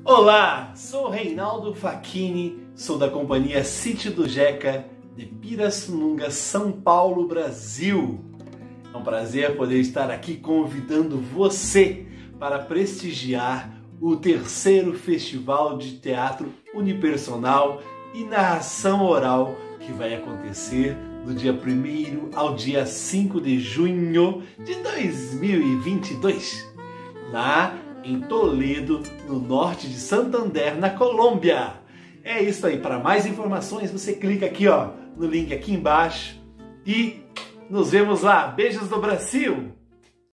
Olá, sou Reinaldo Facchini, sou da companhia Sítio do Jeca de Pirassununga, São Paulo, Brasil. É um prazer poder estar aqui convidando você para prestigiar o terceiro Festival de Teatro Unipersonal e Narração Oral que vai acontecer do dia 1º ao dia 5 de junho de 2022, lá em Toledo, no norte de Santander, na Colômbia. É isso aí. Para mais informações, você clica aqui, ó, no link aqui embaixo e nos vemos lá. Beijos do Brasil!